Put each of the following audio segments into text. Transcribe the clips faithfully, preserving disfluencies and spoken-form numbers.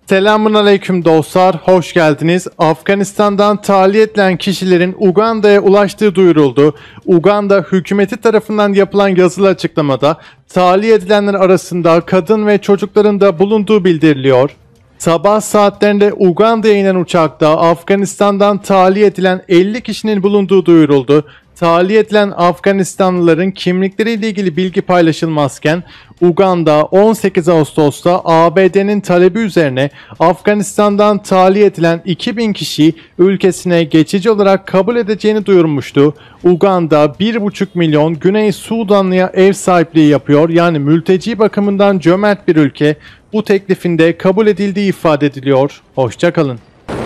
Selamünaleyküm dostlar, hoş geldiniz. Afganistan'dan tahliye edilen kişilerin Uganda'ya ulaştığı duyuruldu. Uganda hükümeti tarafından yapılan yazılı açıklamada tahliye edilenler arasında kadın ve çocukların da bulunduğu bildiriliyor. Sabah saatlerinde Uganda'ya inen uçakta Afganistan'dan tahliye edilen elli kişinin bulunduğu duyuruldu. Tahliye edilen Afganistanlıların kimlikleriyle ilgili bilgi paylaşılmazken Uganda on sekiz Ağustos'ta A B D'nin talebi üzerine Afganistan'dan tahliye edilen iki bin kişiyi ülkesine geçici olarak kabul edeceğini duyurmuştu. Uganda bir buçuk milyon Güney Sudanlı'ya ev sahipliği yapıyor, yani mülteci bakımından cömert bir ülke. Bu teklifinde kabul edildiği ifade ediliyor. Hoşça kalın.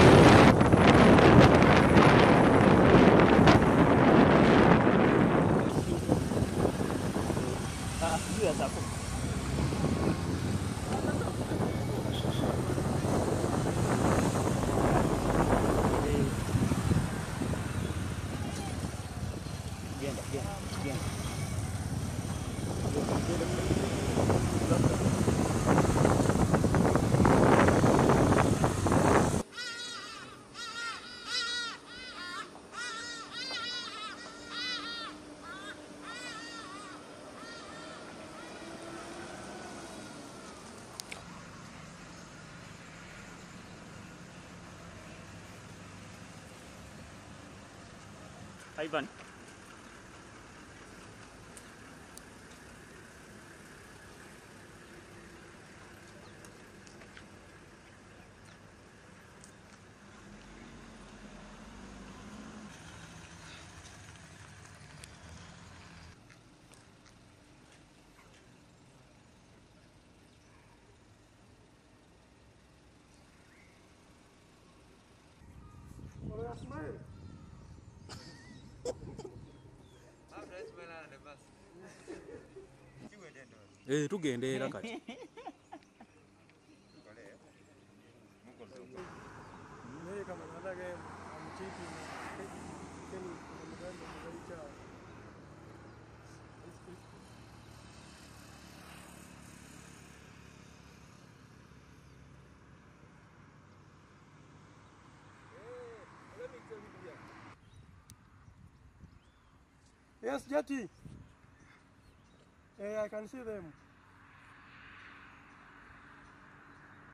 Hayvan. Eh, tugendera kati. Yes, Jetty. Hey, I can see them.